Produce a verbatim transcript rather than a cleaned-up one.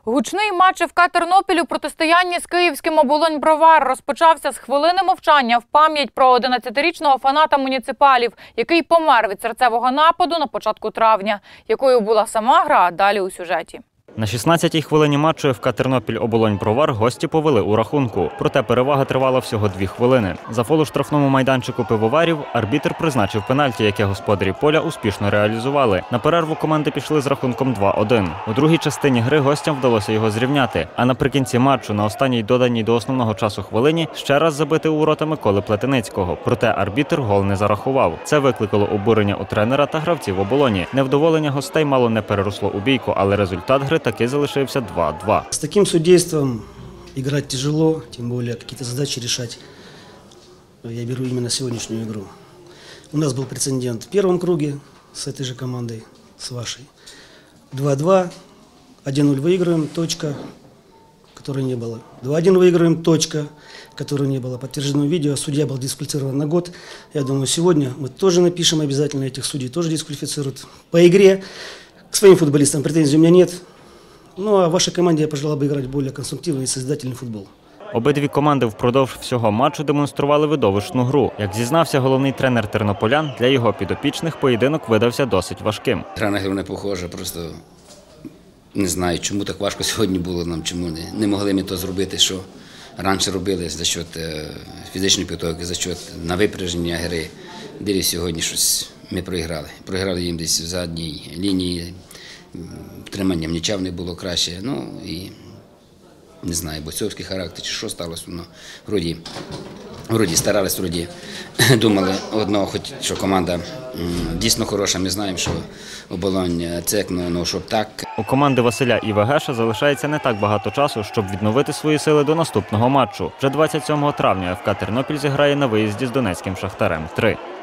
Гучний матч ФК Тернопіль у протистоянні з київським «Оболонь-Бровар» розпочався з хвилини мовчання в пам'ять про одинадцятирічного фаната муніципалів, який помер від серцевого нападу на початку травня. Якою була сама гра, далі у сюжеті. На шістнадцятій хвилині матчу ФК Тернопіль-Оболонь-Бровар гості повели у рахунку. Проте перевага тривала всього дві хвилини. За фол у штрафному майданчику пивоварів арбітр призначив пенальті, яке господарі поля успішно реалізували. На перерву команди пішли з рахунком два один. У другій частині гри гостям вдалося його зрівняти. А наприкінці матчу, на останній доданій до основного часу хвилині, ще раз забити у ворота Миколи Плетеницького. Проте арбітр гол не зарахував. Це викликало обурення у тренера та гравців «Оболоні». Невдоволення гостей мало не переросло у бійку, але результат гри таки залишився два два. С таким судейством играть тяжело, тем более какие-то задачи решать. Я беру именно сегодняшнюю игру. У нас был прецедент в первом круге с этой же командой, с вашей. два-два, один-нуль выигрываем, точка, которой не было. два-один выигрываем, точка, которой не было. Подтверждено видео, судья был дисквалифицирован на год. Я думаю, сегодня мы тоже напишем обязательно, этих судей тоже дисквалифицируют. По игре к своим футболистам претензий у меня нет. Ну, а вашей команде я пожелал бы играть более конструктивный и созидательный футбол. Обидві команди впродовж всього матчу демонстрували видовищну гру. Як зізнався головний тренер тернополян, для його підопічних поєдинок видався досить важким. Гра на гру не похожа, просто не знаю, чому так важко сьогодні було нам, чому не, не могли ми то зробити, що раніше робили за счет фізичної підготовки, за счет на випередження гри. Диві сьогодні щось ми проіграли. Проіграли їм десь в задній лінії. Триманням нічого не було краще, ну і не знаю, бойцовський характер чи що сталося, ну, вроді, вроді старались, вроді думали одного, хоч що команда м, дійсно хороша, ми знаємо, що Оболонь цекнула, ну, щоб так. У команди Василя Івегеша залишається не так багато часу, щоб відновити свої сили до наступного матчу. Вже двадцять сьомого травня ФК Тернопіль зіграє на виїзді з Донецьким Шахтарем три.